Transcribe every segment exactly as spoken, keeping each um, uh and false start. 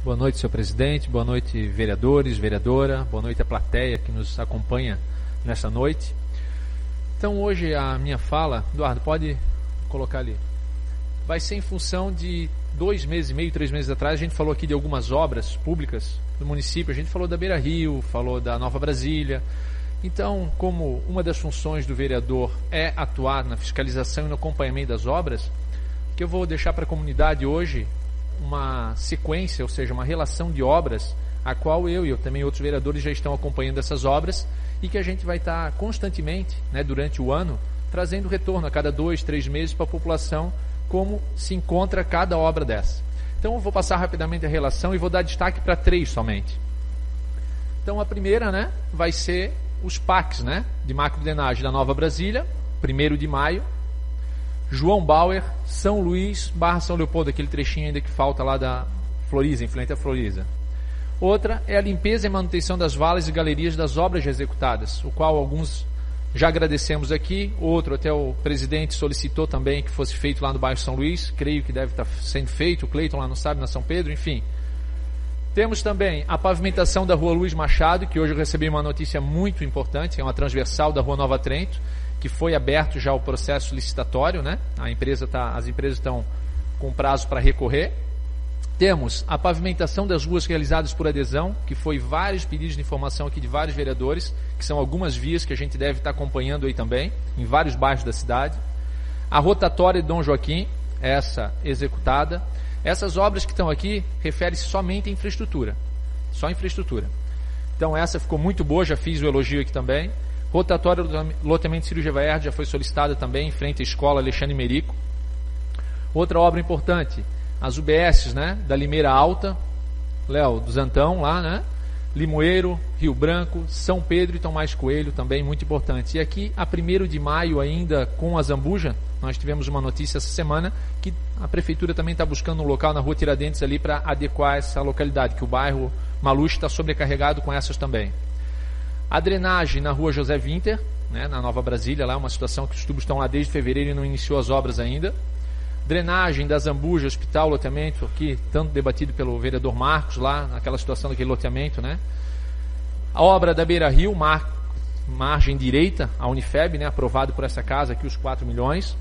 Boa noite, senhor presidente, boa noite, vereadores, vereadora, boa noite à plateia que nos acompanha nessa noite. Então hoje a minha fala, Eduardo, pode colocar ali, vai ser em função de dois meses e meio, três meses atrás, a gente falou aqui de algumas obras públicas do município, a gente falou da Beira Rio, falou da Nova Brasília. Então, como uma das funções do vereador é atuar na fiscalização e no acompanhamento das obras, que eu vou deixar para a comunidade hoje uma sequência, ou seja, uma relação de obras, a qual eu e eu também outros vereadores já estão acompanhando essas obras e que a gente vai estar constantemente, né, durante o ano, trazendo retorno a cada dois, três meses para a população, como se encontra cada obra dessa. Então eu vou passar rapidamente a relação e vou dar destaque para três somente. Então a primeira, né, vai ser os P A Cs, né, de macrodrenagem da Nova Brasília, primeiro de maio, João Bauer, São Luís, Barra São Leopoldo, aquele trechinho ainda que falta lá da Floriza, em frente à Floriza. Outra é a limpeza e manutenção das valas e galerias das obras já executadas, o qual alguns já agradecemos aqui, outro até o presidente solicitou também que fosse feito lá no bairro São Luís, creio que deve estar sendo feito, o Cleiton lá não sabe, na São Pedro, enfim. Temos também a pavimentação da Rua Luiz Machado, que hoje eu recebi uma notícia muito importante, é uma transversal da Rua Nova Trento, que foi aberto já o processo licitatório, né? A empresa tá, as empresas estão com prazo para recorrer. Temos a pavimentação das ruas realizadas por adesão, que foi vários pedidos de informação aqui de vários vereadores, que são algumas vias que a gente deve estar acompanhando aí também, em vários bairros da cidade. A rotatória de Dom Joaquim, essa executada. Essas obras que estão aqui referem-se somente à infraestrutura, só infraestrutura. Então essa ficou muito boa, já fiz o elogio aqui também. Rotatória do loteamento Círio Gevaerd já foi solicitada também em frente à escola Alexandre Merico. Outra obra importante, as U B S, né, da Limeira Alta, Léo, do Zantão lá, né, Limoeiro, Rio Branco, São Pedro e Tomás Coelho, também muito importante. E aqui, a primeiro de maio ainda, com a Zambuja, nós tivemos uma notícia essa semana que a prefeitura também está buscando um local na rua Tiradentes ali para adequar essa localidade, que o bairro Maluche está sobrecarregado com essas também. A drenagem na rua José Winter, né, na Nova Brasília, lá uma situação que os tubos estão lá desde fevereiro e não iniciou as obras ainda. Drenagem da Zambuja, hospital, loteamento, aqui tanto debatido pelo vereador Marcos, lá naquela situação daquele loteamento, né. A obra da Beira Rio, mar, margem direita, a Unifeb, né, aprovado por essa casa aqui os quatro milhões.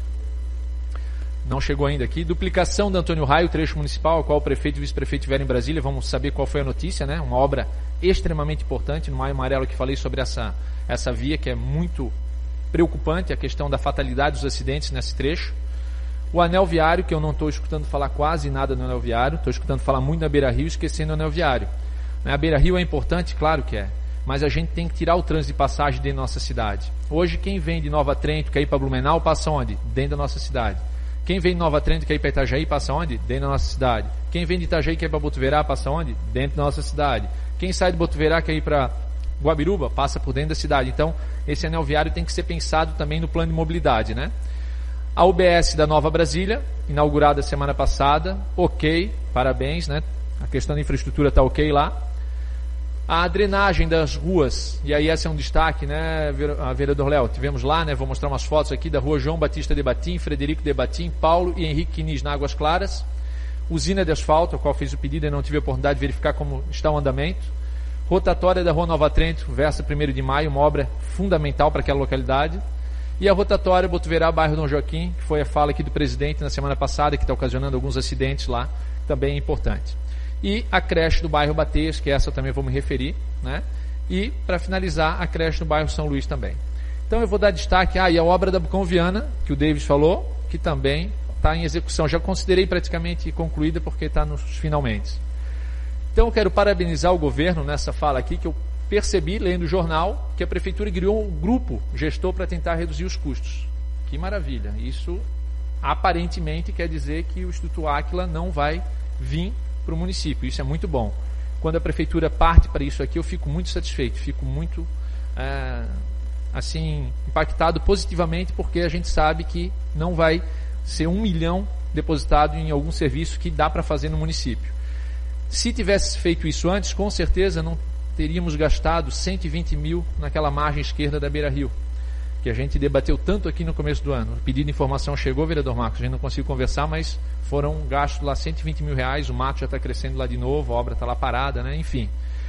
Não chegou ainda aqui. Duplicação da Antônio Raio, trecho municipal, ao qual o prefeito e o vice-prefeito estiveram em Brasília. Vamos saber qual foi a notícia, né? Uma obra extremamente importante. No Maio Amarelo que falei sobre essa, essa via, que é muito preocupante, a questão da fatalidade dos acidentes nesse trecho. O anel viário, que eu não estou escutando falar quase nada no anel viário. Estou escutando falar muito na Beira Rio, esquecendo o anel viário. A Beira Rio é importante, claro que é. Mas a gente tem que tirar o trânsito de passagem dentro da nossa cidade. Hoje, quem vem de Nova Trento, quer ir para Blumenau, passa onde? Dentro da nossa cidade. Quem vem de Nova Trento, quer ir para Itajaí, passa onde? Dentro da nossa cidade. Quem vem de Itajaí, quer ir para Botuverá, passa onde? Dentro da nossa cidade. Quem sai de Botuverá, quer ir para Guabiruba, passa por dentro da cidade. Então, esse anel viário tem que ser pensado também no plano de mobilidade, né? A U B S da Nova Brasília, inaugurada semana passada, ok, parabéns, né? A questão da infraestrutura está ok lá. A drenagem das ruas, e aí esse é um destaque, né, vereador Léo, tivemos lá, né, vou mostrar umas fotos aqui da rua João Batista de Batim, Frederico de Batim, Paulo e Henrique Quinis na Águas Claras. Usina de asfalto, a qual fiz o pedido e não tive a oportunidade de verificar como está o andamento. Rotatória da rua Nova Trento, versa primeiro de maio, uma obra fundamental para aquela localidade. E a rotatória Botuverá, bairro Dom Joaquim, que foi a fala aqui do presidente na semana passada, que está ocasionando alguns acidentes lá, também é importante. E a creche do bairro Bateias, que essa também vou me referir, né? E, para finalizar, a creche do bairro São Luís também. Então eu vou dar destaque, ah, e a obra da Bucão Viana, que o Davis falou, que também está em execução. Já considerei praticamente concluída, porque está nos finalmente. Então eu quero parabenizar o governo nessa fala aqui, que eu percebi, lendo o jornal, que a prefeitura criou um grupo gestor para tentar reduzir os custos. Que maravilha. Isso, aparentemente, quer dizer que o Instituto Áquila não vai vir para o município, isso é muito bom. Quando a prefeitura parte para isso aqui, eu fico muito satisfeito, fico muito é, assim, impactado positivamente, porque a gente sabe que não vai ser um milhão depositado em algum serviço que dá para fazer no município. Se tivesse feito isso antes, com certeza não teríamos gastado cento e vinte mil naquela margem esquerda da Beira Rio, que a gente debateu tanto aqui no começo do ano. O pedido de informação chegou, vereador Marcos, a gente não conseguiu conversar, mas foram gastos lá cento e vinte mil reais, o mato já está crescendo lá de novo, a obra está lá parada, né? Enfim.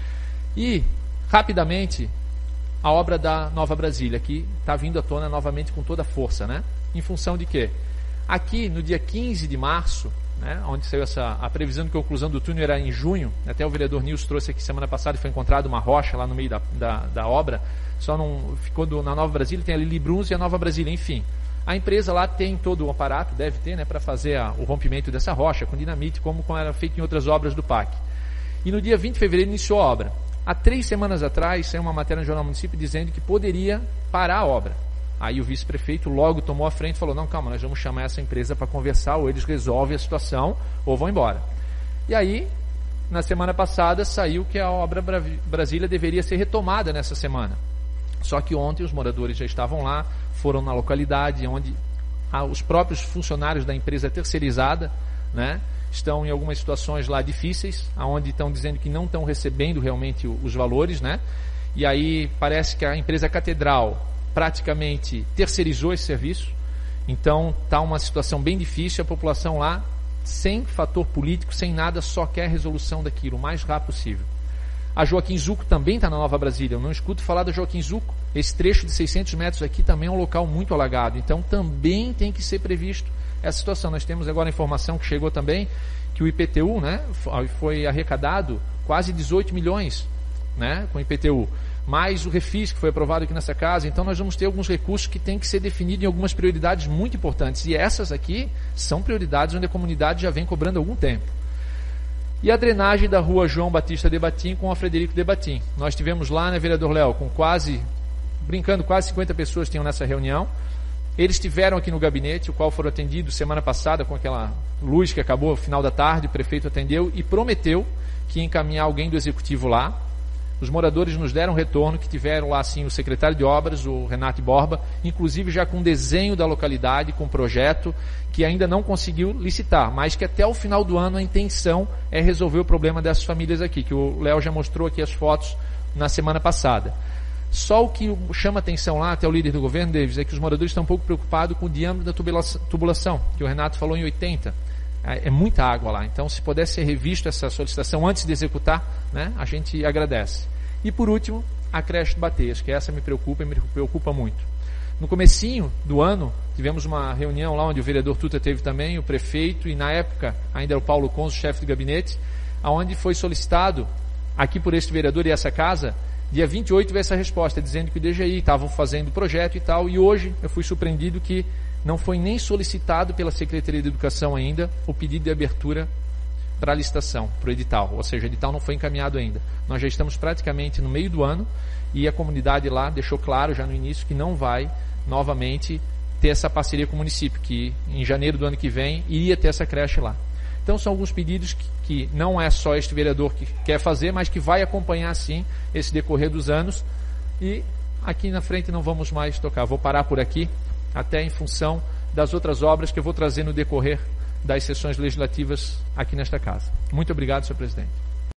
E, rapidamente, a obra da Nova Brasília, que está vindo à tona novamente com toda a força, né? Em função de quê? Aqui, no dia quinze de março, né, onde saiu essa, a previsão de conclusão do túnel era em junho, até o vereador Nils trouxe aqui semana passada, foi encontrado uma rocha lá no meio da, da, da obra, só não ficou do, na Nova Brasília, tem a Lili Bruns e a Nova Brasília, enfim. A empresa lá tem todo o aparato, deve ter, né, para fazer a, o rompimento dessa rocha com dinamite, como, como era feito em outras obras do P A C. E no dia vinte de fevereiro iniciou a obra. Há três semanas atrás, saiu uma matéria no Jornal Município dizendo que poderia parar a obra. Aí o vice-prefeito logo tomou a frente e falou, não, calma, nós vamos chamar essa empresa para conversar, ou eles resolvem a situação, ou vão embora. E aí, na semana passada, saiu que a obra Brasília deveria ser retomada nessa semana. Só que ontem os moradores já estavam lá, foram na localidade, onde os próprios funcionários da empresa terceirizada, né, estão em algumas situações lá difíceis, onde estão dizendo que não estão recebendo realmente os valores, né? E aí parece que a empresa Catedral praticamente terceirizou esse serviço, então está uma situação bem difícil, a população lá, sem fator político, sem nada, só quer a resolução daquilo, o mais rápido possível. A Joaquim Zucco também está na Nova Brasília, eu não escuto falar da Joaquim Zucco, esse trecho de seiscentos metros aqui também é um local muito alagado, então também tem que ser previsto essa situação. Nós temos agora a informação que chegou também, que o I P T U, né, foi arrecadado quase dezoito milhões, né, com o I P T U, mais o refis que foi aprovado aqui nessa casa, então nós vamos ter alguns recursos que têm que ser definidos em algumas prioridades muito importantes, e essas aqui são prioridades onde a comunidade já vem cobrando há algum tempo. E a drenagem da rua João Batista de Batim com a Frederico de Batim. Nós tivemos lá, né, vereador Léo, com quase, brincando, quase cinquenta pessoas tinham nessa reunião. Eles estiveram aqui no gabinete, o qual foram atendidos semana passada com aquela luz que acabou no final da tarde, o prefeito atendeu e prometeu que ia encaminhar alguém do executivo lá. Os moradores nos deram retorno, que tiveram lá sim o secretário de obras, o Renato Borba, inclusive já com desenho da localidade, com projeto, que ainda não conseguiu licitar, mas que até o final do ano a intenção é resolver o problema dessas famílias aqui, que o Léo já mostrou aqui as fotos na semana passada. Só o que chama atenção lá, até o líder do governo, Davis, é que os moradores estão um pouco preocupados com o diâmetro da tubulação, que o Renato falou em oitenta. É muita água lá, então se pudesse ser revisto essa solicitação antes de executar, né, a gente agradece. E por último, a creche de Bateias, que essa me preocupa e me preocupa muito. No comecinho do ano, tivemos uma reunião lá onde o vereador Tuta teve também, o prefeito, e na época ainda era o Paulo Conso, chefe de gabinete, onde foi solicitado, aqui por este vereador e essa casa, dia vinte e oito veio essa resposta, dizendo que o D G I estavam fazendo o projeto e tal, e hoje eu fui surpreendido que não foi nem solicitado pela Secretaria de Educação ainda o pedido de abertura para a licitação, para o edital, ou seja, o edital não foi encaminhado ainda. Nós já estamos praticamente no meio do ano e a comunidade lá deixou claro já no início que não vai novamente ter essa parceria com o município, que em janeiro do ano que vem iria ter essa creche lá. Então são alguns pedidos que, que não é só este vereador que quer fazer, mas que vai acompanhar sim esse decorrer dos anos, e aqui na frente não vamos mais tocar. Vou parar por aqui, até em função das outras obras que eu vou trazer no decorrer das sessões legislativas aqui nesta casa. Muito obrigado, senhor presidente.